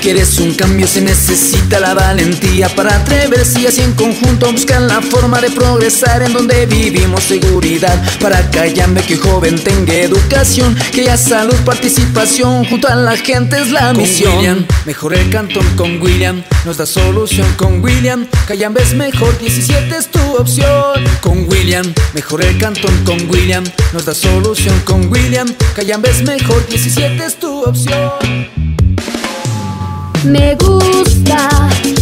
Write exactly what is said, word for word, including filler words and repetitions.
quieres un cambio se necesita la valentía para atreverse y así en conjunto buscar la forma de progresar en donde vivimos seguridad para Cayambe, que joven tenga educación, que haya salud, participación, junto a la gente es la misión. Con William, mejor el cantón con William, nos da solución con William, Cayambe es mejor, diecisiete es tu opción. Con William, mejor el cantón con William, nos da solución con William, Cayambe es mejor, diecisiete es tu opción. Me gusta